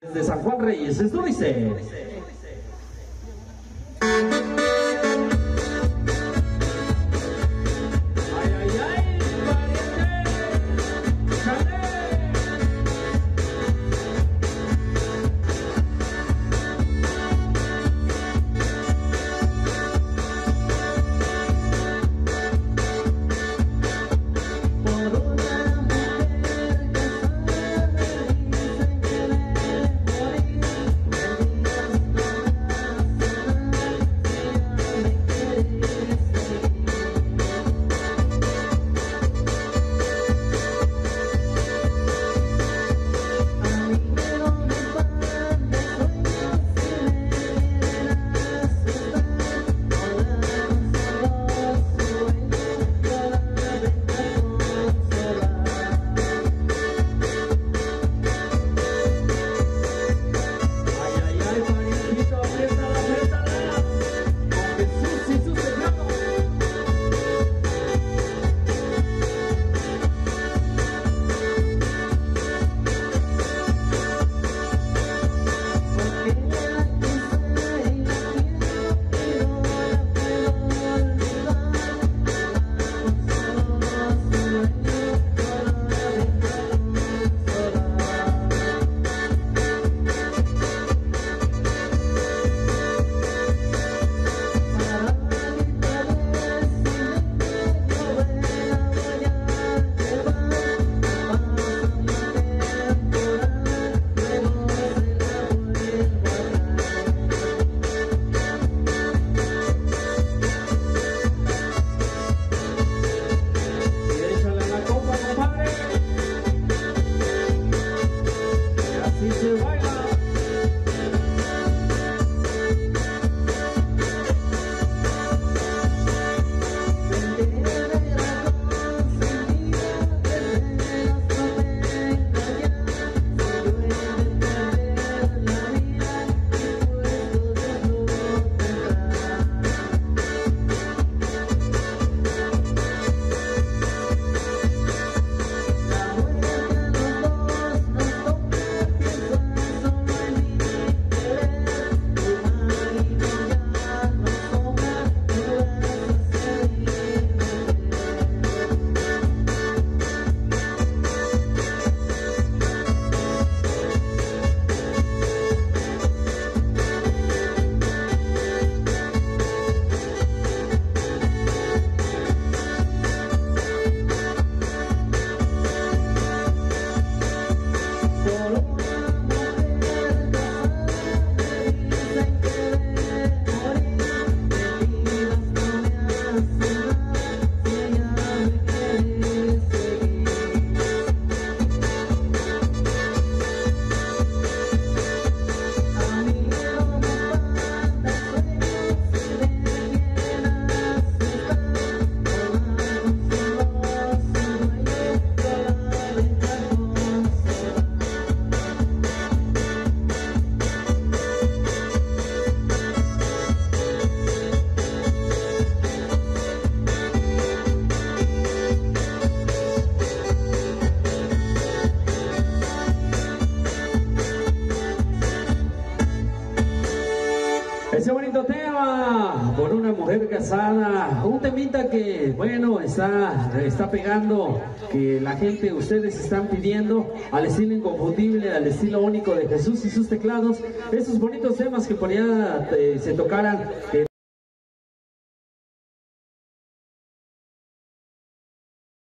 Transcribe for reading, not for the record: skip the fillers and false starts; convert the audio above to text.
De San Juan Reyes, esto dice. Ese bonito tema por una mujer casada, un temita que, bueno, está pegando, que la gente, ustedes están pidiendo, al estilo inconfundible, al estilo único de Jesús y sus teclados, esos bonitos temas que por allá se tocaran, que